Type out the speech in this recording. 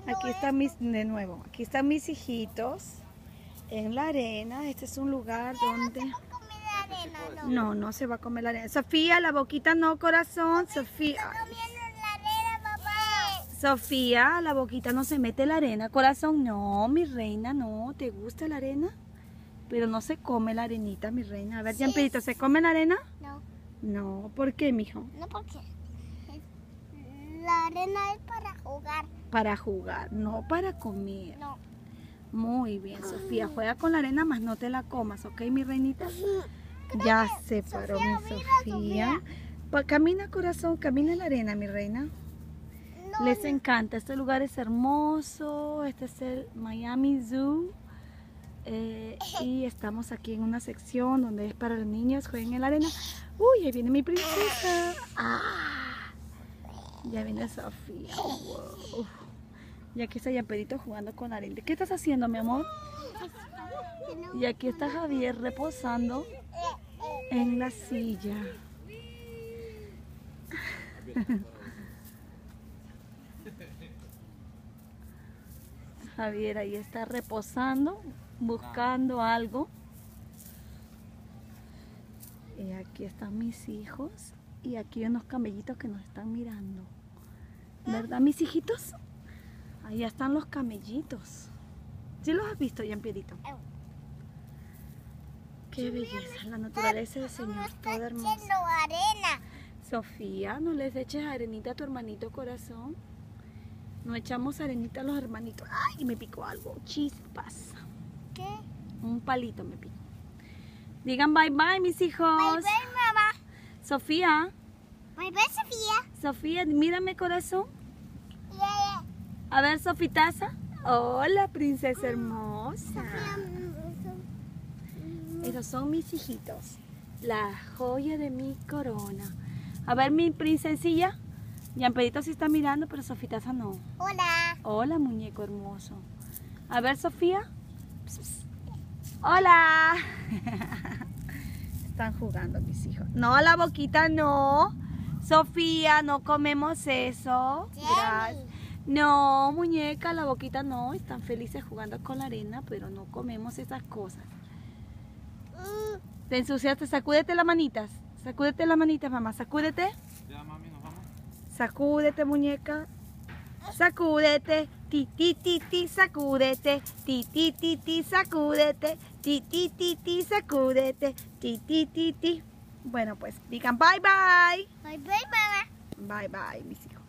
Aquí están aquí están mis hijitos en la arena. Este es un lugar donde... ¿No se va a comer la arena? No, no se va a comer la arena. Sofía, la boquita no, corazón. Sofía. Está comiendo la arena, papá. Sofía, la boquita no se mete la arena, corazón. No, mi reina, no. ¿Te gusta la arena? Pero no se come la arenita, mi reina. A ver, Sí. Jean-Pierrito, ¿se come la arena? No, No, ¿por qué, mijo? no porque la arena es para jugar. Para jugar, no para comer. No. Muy bien, Sofía. Juega con la arena, más no te la comas, ¿ok, mi reinita? Ya se paró Sofía, mi mira, Sofía. Camina, corazón, camina en la arena, mi reina. No, Les encanta. Este lugar es hermoso. Este es el Miami Zoo. Y estamos aquí en una sección donde es para los niños. Jueguen en la arena. Uy, ahí viene mi princesa. ¡Ah! Ya viene Sofía. Wow. Y aquí está Jean-Pierrito jugando con la arena. ¿Qué estás haciendo, mi amor? Y aquí está Javier reposando en la silla. Javier ahí está reposando, buscando algo. Y aquí están mis hijos. Y aquí hay unos camellitos que nos están mirando. ¿Verdad, mis hijitos? Ahí están los camellitos. ¿Sí los has visto, Jean-Pierrito? Qué belleza, la naturaleza del Señor, toda hermosa. echando arena. Sofía, no les eches arenita a tu hermanito, corazón. No echamos arenita a los hermanitos. ¡Ay! Me picó algo. Chispas. ¿Qué? Un palito me picó. Digan bye bye, mis hijos. Bye bye, mamá. Sofía. Bye bye, Sofía. Sofía, mírame, corazón. Yeah. A ver, Sofitaza. Hola, princesa hermosa. Esos son mis hijitos. La joya de mi corona. A ver, mi princesilla. Jean-Pierrito sí está mirando, pero Sofitaza no. Hola. Hola, muñeco hermoso. A ver, Sofía. Pss, pss. Hola. Están jugando mis hijos. No, la boquita no. Sofía, no comemos eso. Gracias. No, muñeca, la boquita no. Están felices jugando con la arena, pero no comemos esas cosas. Te ensuciaste, sacúdete las manitas. Sacúdete las manitas, mamá. Sacúdete. Ya, mami, nos vamos. Sacúdete, muñeca. Sacúdete. Ti, ti, ti, ti, sacúdete. Ti, ti, ti, ti, sacúdete. Ti, ti, ti, ti, sacúdete. Ti, ti, ti, ti. Bueno, pues digan bye bye. Bye bye, mamá. Bye bye, mis hijos.